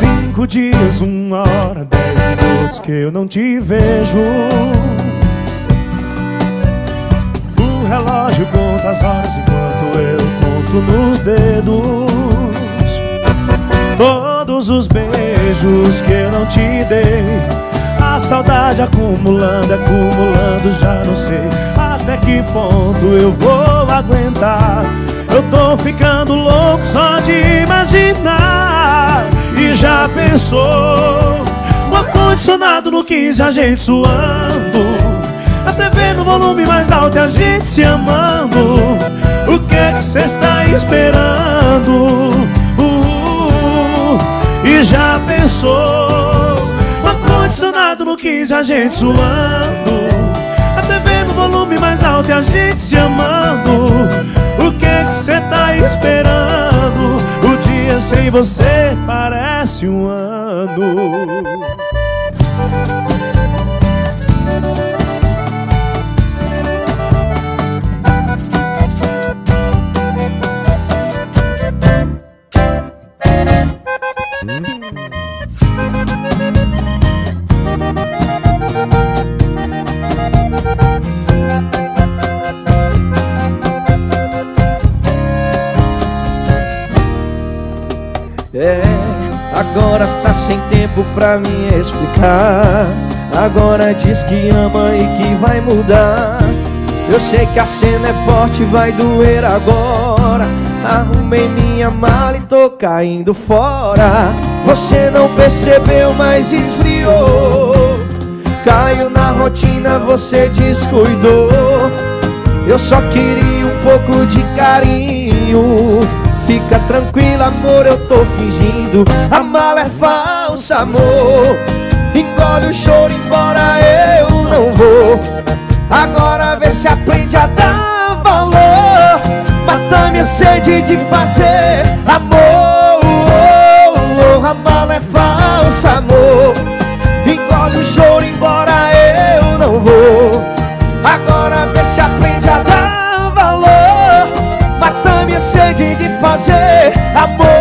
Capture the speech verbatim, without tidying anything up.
Cinco dias, uma hora, dez minutos que eu não te vejo. O relógio conta as horas enquanto eu conto nos dedos. Todos os beijos que eu não te dei, a saudade acumulando, acumulando, já não sei até que ponto eu vou aguentar. Eu tô ficando louco só de imaginar. E já pensou o ar-condicionado no quinze, a gente suando, a T V no volume mais alto e a gente se amando. O que é que cê está esperando? Uh, uh, uh. E já pensou o ar-condicionado no quinze, a gente suando, a T V no volume mais alto e a gente se amando. O que é que cê tá esperando? O dia sem você parece um ano. É, agora tá sem tempo pra me explicar. Agora diz que ama e que vai mudar. Eu sei que a cena é forte, vai doer agora. Arrumei minha mala e tô caindo fora. Você não percebeu, mas esfriou. Caiu na rotina, você descuidou. Eu só queria um pouco de carinho. Fica tranquila, amor, eu tô fingindo. A mala é falsa, amor. Engole o choro, embora eu não vou. Agora vê se aprende a dar valor. Mata minha sede de fazer amor. Oh, oh, oh. A mala é falsa, amor. Engole o choro, embora eu não vou. Agora vê se aprende a dar valor. Mata minha sede de fazer amor.